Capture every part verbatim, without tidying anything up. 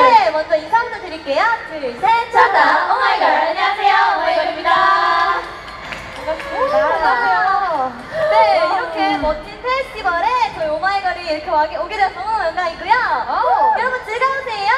네, 먼저 인사 한번 드릴게요. 둘, 셋, 차다 오마이걸. 안녕하세요, 오마이걸입니다. 반갑습니다. 안녕하세요. 네, 이렇게 멋진 페스티벌에 저희 오마이걸이 이렇게 오게 돼서 너무 영광이고요. 오. 여러분 즐거우세요?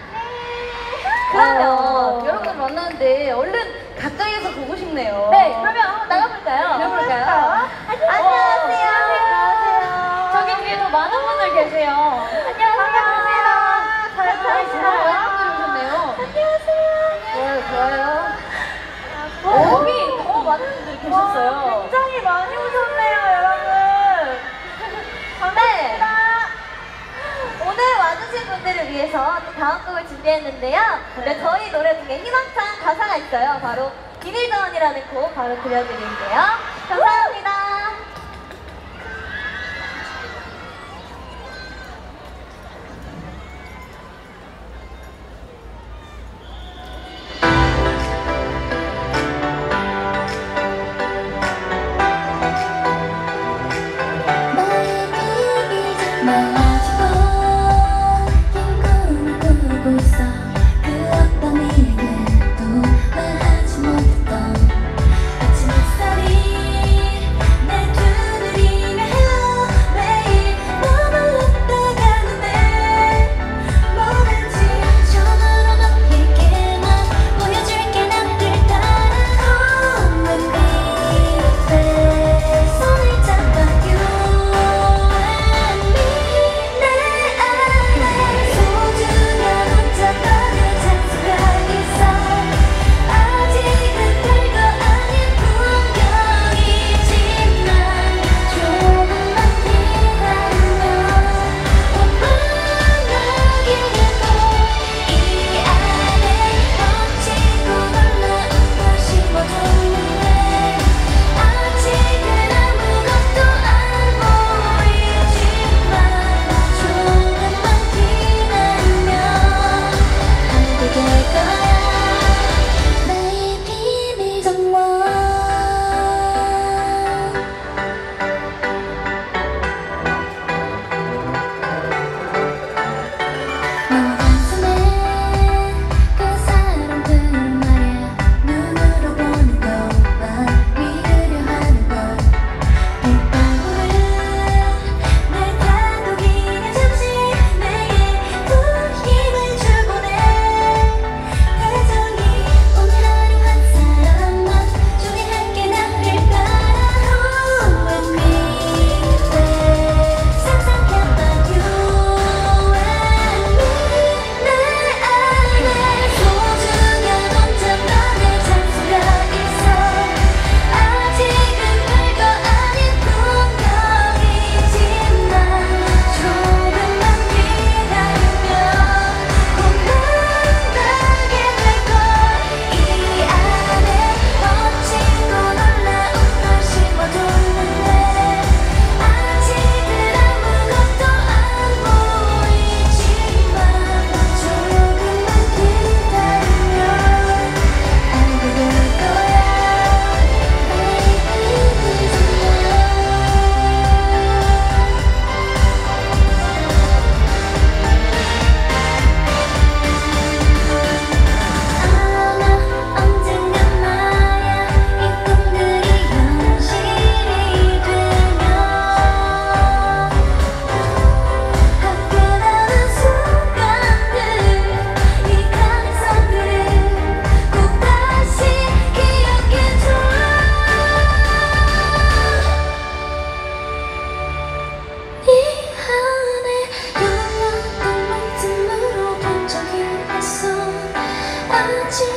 네. 그러면 어. 여러분을 만났는데 얼른 가까이에서 보고 싶네요. 네, 그러면 한번 나가볼까요? 나가볼까요? 안녕하세요. 안녕하세요. 저기 뒤에 더 많은 분들 계세요. 안녕하세요. 잘 지내시나요? 오셨네요. 안녕하세요. 좋아요, 좋아요. 어, 여기 더 많은 분들이 계셨어요. 와, 굉장히 많이 오셨네요, 여러분. 반갑습니다. 네. 오늘 와주신 분들을 위해서 또 다음 곡을 준비했는데요. 네, 저희 노래 중에 희망찬 가사가 있어요. 바로 비밀정원이라는 곡 바로 들려드릴게요. 감사합니다. 아직